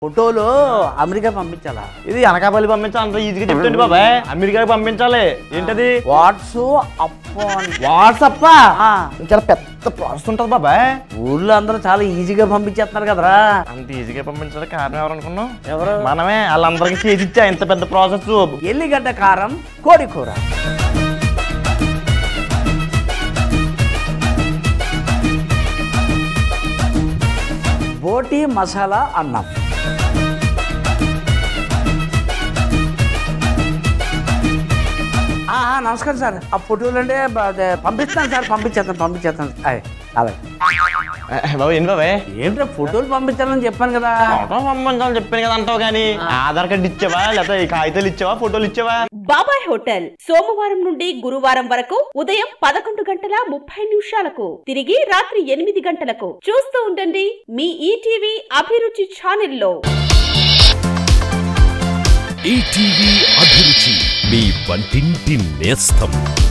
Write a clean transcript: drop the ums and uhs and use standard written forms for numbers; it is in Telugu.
ఫోటోలు అమెరికా పంపించాలా? ఇది అనకాపల్లి పంపించాలి అంత ఈజీగా చెప్తండి బాబాయ్. అమెరికాకి పంపించాలి. ఏంటది? వాట్సాప్ చాలా పెద్ద ప్రాసెస్ ఉంటుంది బాబాయ్. ఊర్లో అందరూ చాలా ఈజీగా పంపించేస్తున్నారు కదరా. అంత ఈజీగా పంపించడానికి కారణం ఎవరు అనుకున్నావు? ఎవరు? మనమే. వాళ్ళందరికీ చేసి ఇచ్చా ఇంత పెద్ద ప్రాసెస్. ఎల్లిగడ్డ కారం, కోడి కూర, బోటి మసాలా అన్నం, నమస్కారం సార్. ఆ ఫోటోలు అంటే పంపిస్తాను సార్. పంపించేస్తాను. అలాగే బాబు. ఏంటి బాబాయ్? ఏంటో ఫోటోలు పంపించాలని చెప్పాను కదా. ఫోటో పంపించాలని చెప్పాను కదా అంటావు కానీ ఆధార్ కార్డు ఇచ్చావా లేకపోతే ఈ కాగితాలు ఇచ్చావా ఫోటోలు ఇచ్చావా? బాబాయ్ హోటల్ సోమవారం నుండి గురువారం వరకు ఉదయం 11:30 తిరిగి రాత్రి 8 గంటలకు. చూస్తూ ఉండండి మీ ఈటీవీ అభిరుచి ఛానల్లో. ఈటీవీ అభిరుచి మీ వంటింటి నేస్తం.